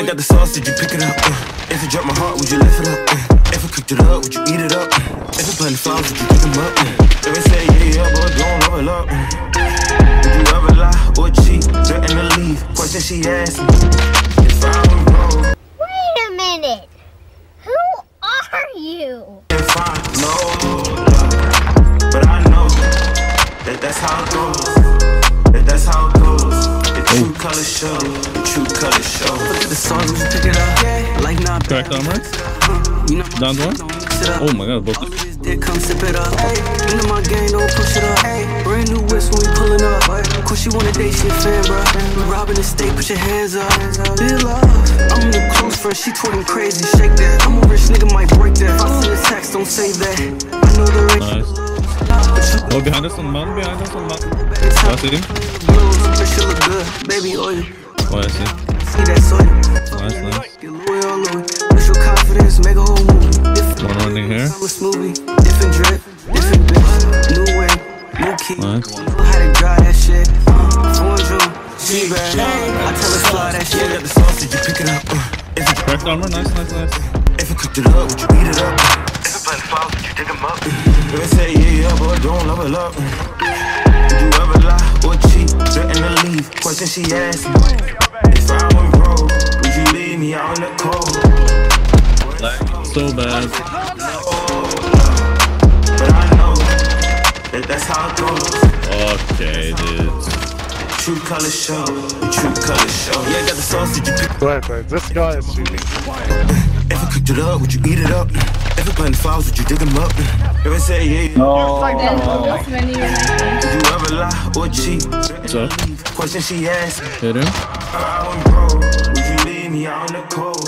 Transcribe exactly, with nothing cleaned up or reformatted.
ain't got the sauce, did you pick it up? Uh, if it dropped my heart, would you lift it up? Uh, if I cooked it up, would you eat it up? Uh, if I planted flowers, would you pick them up? Uh, if they say yeah, yeah, but don't level up. Uh, would you ever lie or cheat? Threaten to leave? Question she asked me. If I were wrong. Wait a minute. Who are you? If I know love, but I know that that's how it goes. That that's how it goes. True color show, true color show. Look at the songs, we pick it up. Like not correct armor. Down one. Oh my god, both. Come sip it up. Into my game, don't push it up. Brand new whips when we pulling up. Of course, you want a date, she a fan, bro. Robbing the state, put your hands up. Big love. I'm the close friend, she twerking crazy, shake that. I'm a rich nigga, might break that. If I send a text, don't say that. I know the rate. Nice. Oh, behind us on the mountain, behind us on the mountain. I see him. Look good, baby oil. Oh, I see. See that soil. Nice, nice. Push your confidence, make a whole movie. One running here. Different drip, different bitch, new way, new key. Nice. Know how to dry that shit. Foreign drum, she bad. I tell her fly that shit. Got the sauce, did you pick it up? Correct armor, nice, nice, nice. If I cooked it up, would you eat it up? If I planted flowers, would you dig them up? If I say yeah, yeah, but don't level up. Would you ever lie or cheat? Threaten to leave? Question she asked me. If I went broke, would you leave me out in the cold? Like, so bad. But I know that that's how it goes. Okay, dude. True color show, true color show. Yeah, I got the sauce, did you pick? Wait, wait, this guy is shooting. If I cooked it up, would you eat it up? If I planted flowers, would you dig them up? If I say yeah, no. Did you ever lie or cheat? What's up? Question she asked me. Hit him. I went broke, would you leave me out in the cold?